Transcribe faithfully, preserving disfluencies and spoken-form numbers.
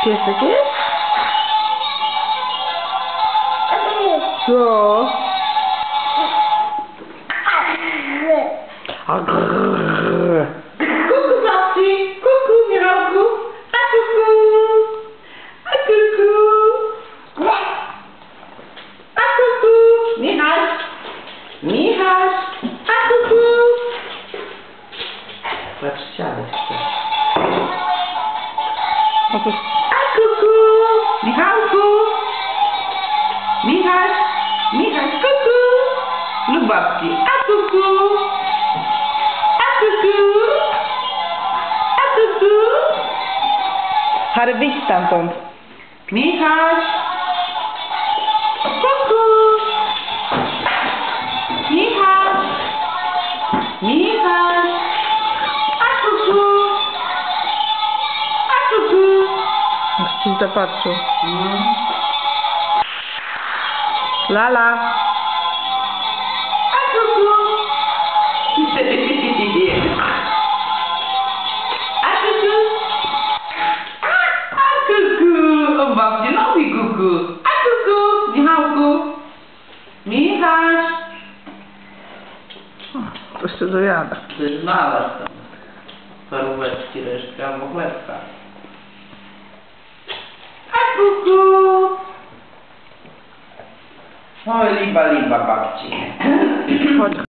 Piesek jest? Co? A grrr. Kuku babci, kuku Michałku, a kuku, a kuku, a kuku, Michał, Michał, a kuku. Patrz, siadać chce. Otóż A kuku, Michałku, Michał, Michał, kuku, lub babci, a kuku. Harry, wyjdź stamtąd. Michał! Kuku! Michał! Michał! A kuku! A kuku! Już ci zapatrzył. Mm. Lala. A kuku! O babci, no i kuku. A kuku, Michałku. Michał. To się dojada. Ty znalazł tam. Paróweczki, resztka albo chlebka. A kuku. Oj, liba, liba babci. Chodź.